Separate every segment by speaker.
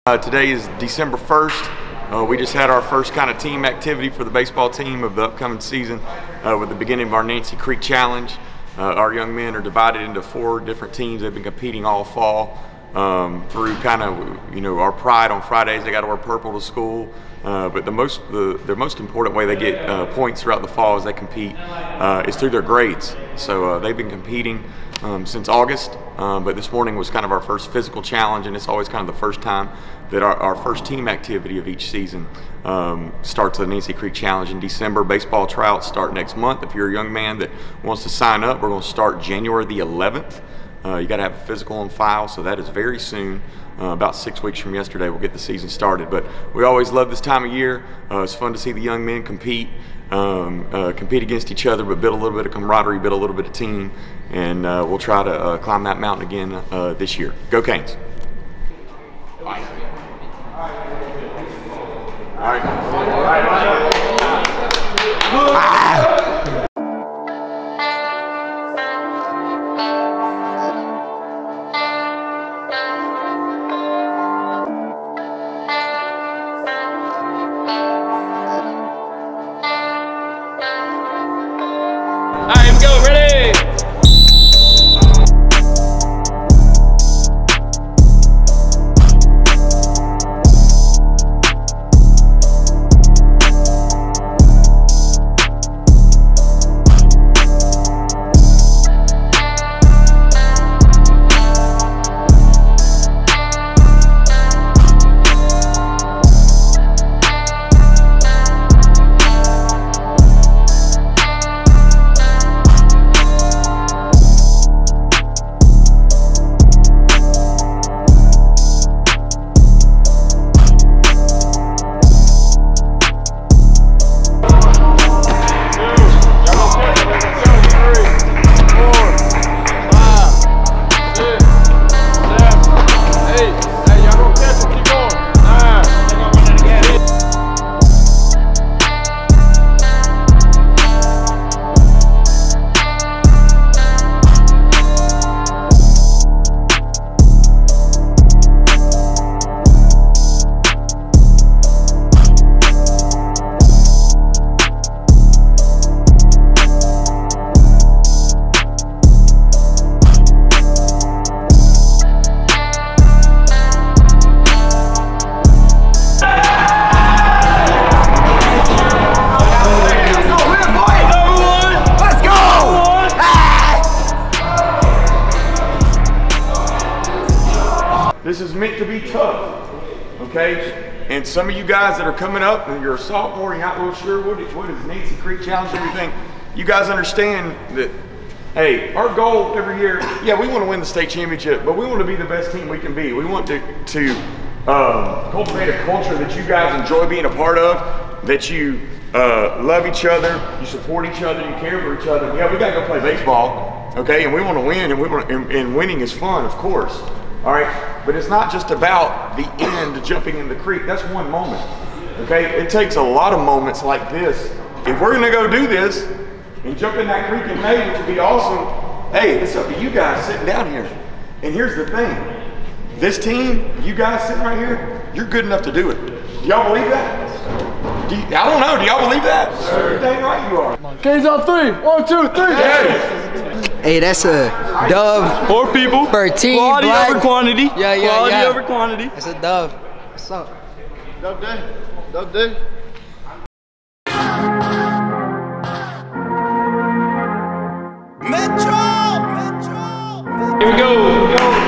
Speaker 1: Today is December 1st. We just had our first kind of team activity for the baseball team of the upcoming season with the beginning of our Nancy Creek Challenge. Our young men are divided into 4 different teams. They've been competing all fall through kind of, our pride on Fridays. They got to wear purple to school. But the most important way they get points throughout the fall as they compete is through their grades. So they've been competing since August, but this morning was kind of our first physical challenge, and it's always kind of the first time that our first team activity of each season starts the Nancy Creek Challenge in December. Baseball tryouts start next month. If you're a young man that wants to sign up, we're going to start January the 11th. You got to have a physical on file, so that is very soon. About 6 weeks from yesterday, we'll get the season started. But we always love this time of year. It's fun to see the young men compete against each other, but build a little bit of camaraderie, build a little bit of team, and we'll try to climb that mountain again this year. Go Canes! All right. This is meant to be tough, okay? And some of you guys that are coming up and you're a sophomore, you're not real sure what is Nancy Creek Challenge and everything, you guys understand that, hey, our goal every year, yeah, we want to win the state championship, but we want to be the best team we can be. We want to cultivate a culture that you guys enjoy being a part of, that you love each other, you support each other, you care for each other. Yeah, we got to go play baseball, okay? And we want to win, and winning is fun, of course. All right, but it's not just about the end, jumping in the creek. That's one moment, okay? It takes a lot of moments like this. If we're gonna go do this and jump in that creek in May, which would be awesome, hey, it's up to you guys sitting down here. And here's the thing, this team, you guys sitting right here, you're good enough to do it. Do y'all believe that? I don't know, do y'all believe that? Sure. Dang right you are.
Speaker 2: Canes on 3, 1, 2, 3.
Speaker 1: Hey.
Speaker 3: Hey, that's a dub.
Speaker 2: 4 people.
Speaker 3: Per team.
Speaker 2: Quality
Speaker 3: black.
Speaker 2: over quantity.
Speaker 3: Yeah.
Speaker 2: Quality over quantity.
Speaker 3: That's a dub. What's up?
Speaker 2: Dub day. Dub day. Here we go.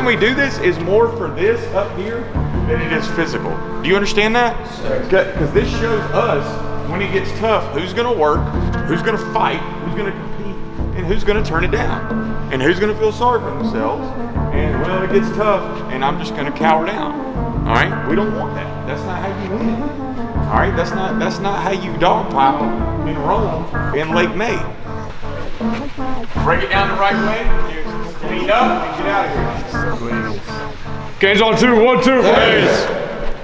Speaker 1: reason we do this is more for this up here than it is physical. Do you understand that? Because this shows us when it gets tough, who's gonna work, who's gonna fight, who's gonna compete, and who's gonna turn it down, and who's gonna feel sorry for themselves, and well, it gets tough, and I'm just gonna cower down. All right, we don't want that. That's not how you win. All right, that's not how you dogpile in Rome in Lake May. Break it down the right way. Clean up and get out of here.
Speaker 2: Gains on 2, 1, 2, please.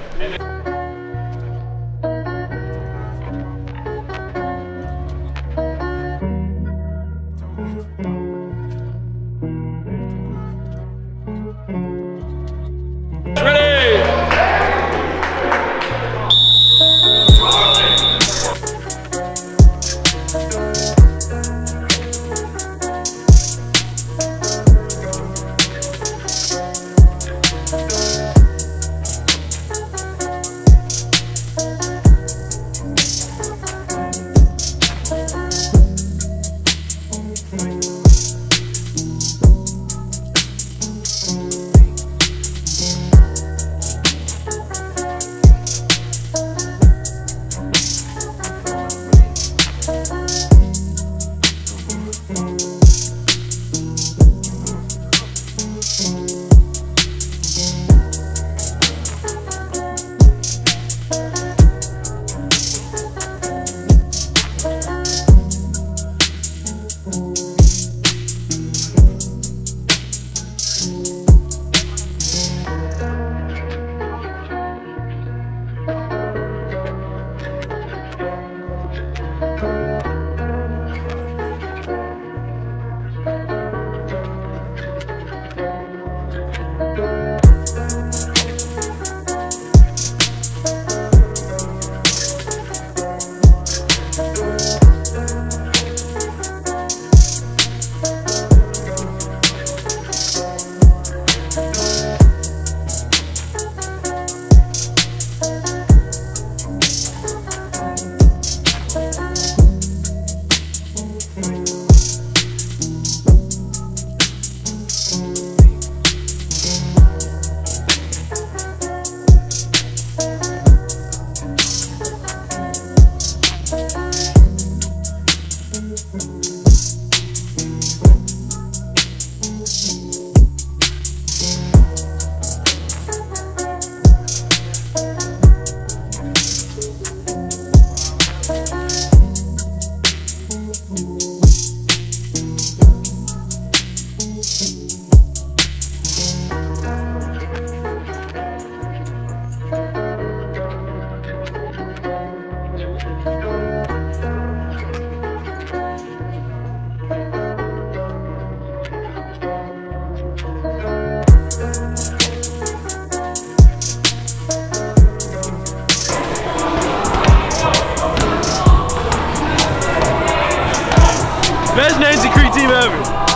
Speaker 2: Best Nancy Creek team ever.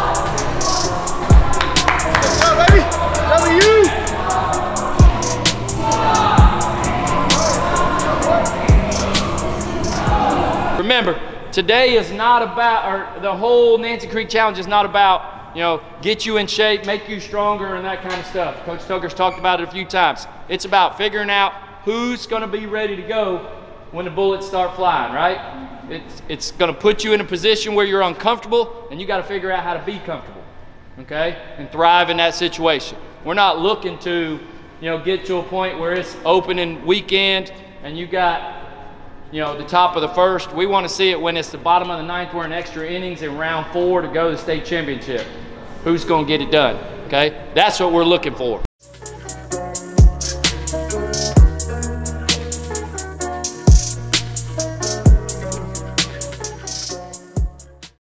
Speaker 2: Let's go, baby. W.
Speaker 4: Remember, today is not about, or the whole Nancy Creek Challenge is not about, you know, get you in shape, make you stronger, and that kind of stuff. Coach Tucker's talked about it a few times. It's about figuring out who's going to be ready to go when the bullets start flying, right? It's going to put you in a position where you're uncomfortable, and you got to figure out how to be comfortable, okay, and thrive in that situation. We're not looking to, you know, get to a point where it's opening weekend and you got, you know, the top of the first. We want to see it when it's the bottom of the ninth. We're in extra innings in round 4 to go to the state championship. Who's going to get it done? Okay, that's what we're looking for.